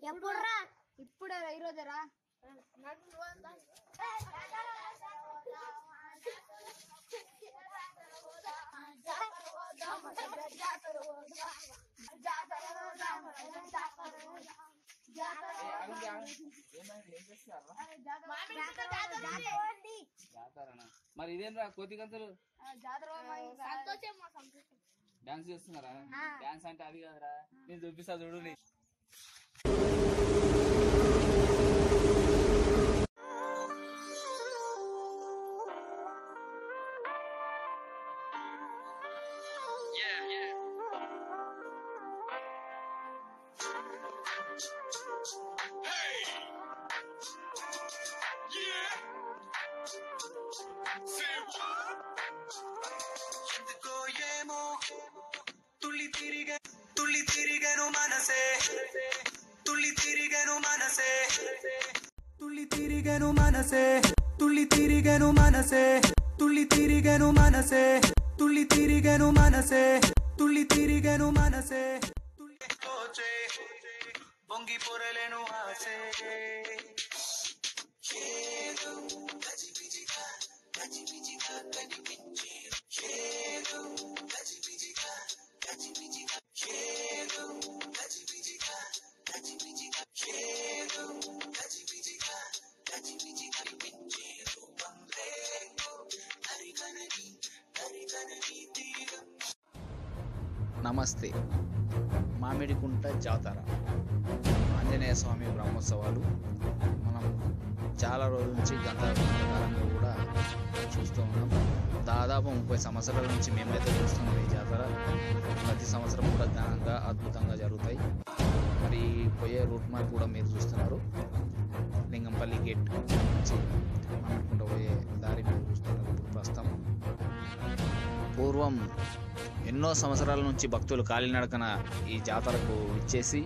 ఇప్పుడే ఈ రోజరా మరి ఇదేంరా కోతి గంతులు డాన్స్ చేస్తున్నారా? డాన్స్ అంటే అది కదరా, నేను చూపిస్తా చూడు. తుళ్ళి తిరిగను మనసే తుళ్ళి తిరిగను మనసే తుళ్ళి తిరిగను మనసే తుళ్ళి తిరిగను మనసే తుళ్ళి తిరిగను మనసే తుళ్ళి తిరిగను మనసే తుళ్ళి తిరిగను మనసే తుళ్ళి తోచే పొంగి పొరలేను ఆసే చేదు గజిబిజిగా గజిబిజిగా కనిపించే చేదు గజిబిజిగా గజిబిజిగా చేదు గజిబిజిగా గజిబిజిగా చేదు గజిబిజిగా గజిబిజిగా కనిపించే రూపం రేపు హరిగనని తీరం. నమస్తే. మామిడికుంట జాతర ఆంజనేయ స్వామి బ్రహ్మోత్సవాలు మనం చాలా రోజుల నుంచి గత కాలంలో కూడా చూస్తూ ఉన్నాం. దాదాపు 30 సంవత్సరాల నుంచి మేమైతే చూస్తున్నాం. ఈ జాతర ప్రతి సంవత్సరం కూడా ఘనంగా అద్భుతంగా జరుగుతాయి. మరి పోయే రూట్ మ్యాప్ కూడా మీరు చూస్తున్నారు. లింగంపల్లి గేట్ నుంచి మామిడికుంట పోయే దారి మీరు చూస్తున్నారు. ఇప్పుడు ప్రస్తుతం పూర్వం ఎన్నో సంవత్సరాల నుంచి భక్తులు కాలినడకన ఈ జాతరకు ఇచ్చేసి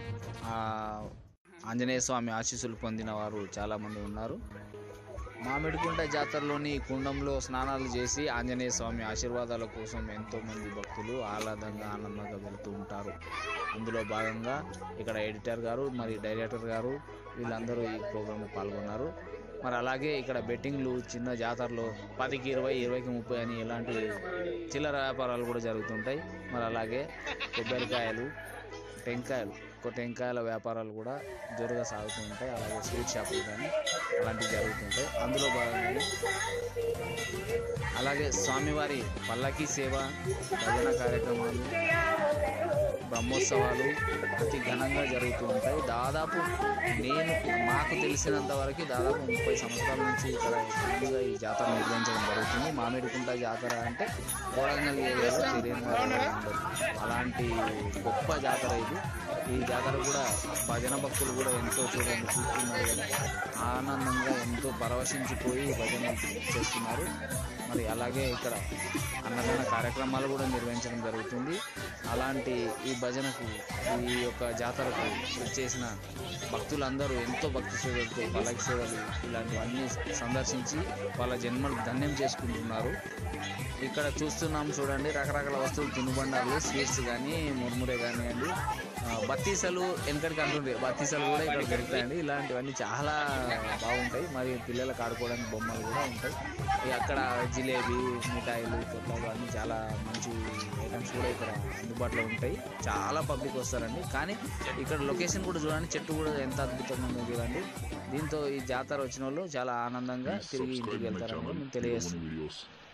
ఆంజనేయ స్వామి ఆశీస్సులు పొందిన వారు చాలామంది ఉన్నారు. మామిడికుంట జాతరలోని కుండంలో స్నానాలు చేసి ఆంజనేయ స్వామి ఆశీర్వాదాల కోసం ఎంతోమంది భక్తులు ఆహ్లాదంగా ఆనందంగా వెళుతూ ఉంటారు. అందులో భాగంగా ఇక్కడ ఎడిటర్ గారు మరి డైరెక్టర్ గారు వీళ్ళందరూ ఈ ప్రోగ్రాంలో పాల్గొన్నారు. మరి అలాగే ఇక్కడ బెట్టింగ్లు చిన్న జాతరలో 10కి 20, 20కి 30 అని ఇలాంటి చిల్లర వ్యాపారాలు కూడా జరుగుతుంటాయి. మరి అలాగే కొబ్బరికాయలు, టెంకాయల వ్యాపారాలు కూడా జోరుగా సాగుతూ ఉంటాయి. అలాగే స్వీట్ షాపులు కానీ అలాంటివి జరుగుతుంటాయి. అందులో భాగంగా అలాగే స్వామివారి పల్లకీ సేవ, భజన కార్యక్రమాలు, బ్రహ్మోత్సవాలు అతి ఘనంగా జరుగుతూ ఉంటాయి. దాదాపు మాకు తెలిసినంత వరకు దాదాపు 30 సంవత్సరాల నుంచి ఇక్కడ ఘనంగా ఈ జాతర నిర్వహించడం జరుగుతుంది. మామిడికుంట జాతర అంటే కోడంగల్ ఏరియాలో తెలియని అలాంటి గొప్ప జాతర ఇది. ఈ జాతర కూడా భజన భక్తులు కూడా ఎంతో చూస్తున్నారు కదా, ఆనందంగా ఎంతో పరవశించిపోయి భజన చేస్తున్నారు. మరి అలాగే ఇక్కడ అన్నదాన కార్యక్రమాలు కూడా నిర్వహించడం జరుగుతుంది. అలాంటి ఈ భజనకు ఈ యొక్క జాతరకు వచ్చేసిన భక్తులందరూ ఎంతో భక్తి సేవలతో పల్లకి సేవలు ఇలాంటివన్నీ సందర్శించి వాళ్ళ జన్మలు ధన్యం చేసుకుంటున్నారు. ఇక్కడ చూస్తున్నాం చూడండి, రకరకాల వస్తువులు, తినుబండాలు, స్వీట్స్ కానీ, మురుమురే కానివ్వండి, బత్తీసలు వెనకడికి అంటుండే బత్తీసలు కూడా ఇక్కడ దొరుకుతాయండి. ఇలాంటివన్నీ చాలా బాగుంటాయి. మరి పిల్లలకు ఆడుకోవడానికి బొమ్మలు కూడా ఉంటాయి. అక్కడ జిలేబీ, మిఠాయిలు, కొట్లాలు అన్నీ చాలా మంచి ఐటమ్స్ కూడా ఇక్కడ అందుబాటులో ఉంటాయి. చాలా పబ్లిక్ వస్తారండి. కానీ ఇక్కడ లొకేషన్ కూడా చూడండి, చెట్టు కూడా ఎంత అద్భుతంగా ఉందో చూడండి. దీంతో ఈ జాతర వచ్చిన వాళ్ళు చాలా ఆనందంగా తిరిగి ఇంటికి వెళ్తారని మేము తెలియజేస్తున్నాం.